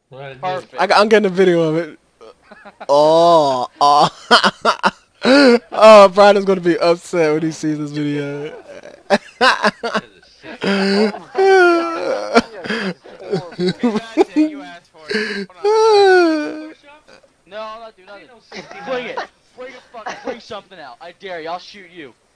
Perfect. I'm getting a video of it. Oh, oh. Oh, Brandon's gonna be upset when he sees this video. Oh my god, that video is horrible. You asked for it. Hold on. No, I'm not doing nothing. Bring it. Bring something out. I dare you. I'll shoot you.